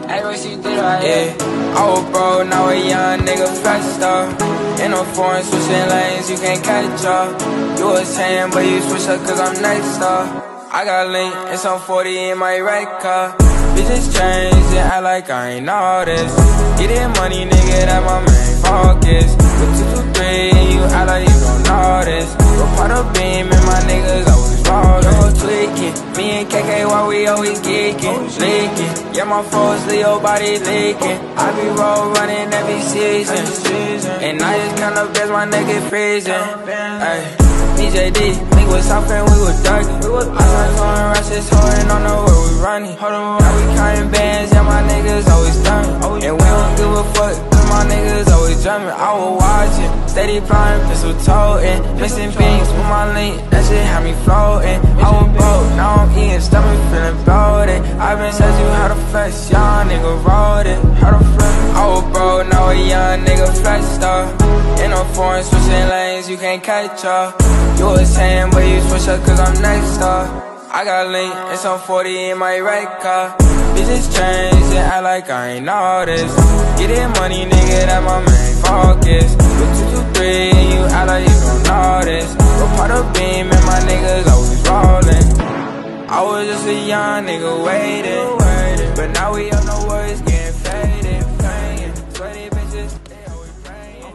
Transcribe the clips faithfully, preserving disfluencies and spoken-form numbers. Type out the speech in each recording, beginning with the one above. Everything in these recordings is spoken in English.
Hey, what she did right here? Yeah. I was broke, now a young nigga faster. In a foreign switching lanes, you can't catch up. You was saying, but you switch up cause I'm next up. I got link and some forty in my right car. Bitches change and act like I ain't all this. Getting money, nigga, that my main focus. With two two three and you act like you don't know this. Go part of beam and my niggas always rollin', tweaking. Me and K K, why we always geeking, leaking. Yeah, my foes, Leo body leaking. I be roll running every season, and I just count up as my nigga freezing. Ay, B J D, link with South and we was dark. I was going rushes, holding on the where we running. Now we counting bands, yeah, my niggas always done. And we don't give a fuck, cause my niggas always drumming. I was watching, steady flying, pistol toting. Missing beans with my link, that shit had me floating. I was broke, now I'm eating, stomach feeling bloated. I been said you how to flex, young nigga wrote it. How to flex? I was broke, now a young nigga flexed up. In a foreign switching lanes, you can't catch up. You was saying, but you switch up cause I'm next up. I got link and some forty in my right car. Bitches change and act like I ain't all this. Getting money, nigga, that my main focus. With two two three and you act like you don't know this. Go part of beam and my niggas always rollin'. I was just a young nigga waiting, but now we up, no words getting faded, playing. Sweaty bitches, they always praying.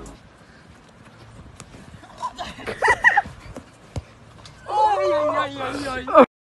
Oi, oi, oi, oi, oi.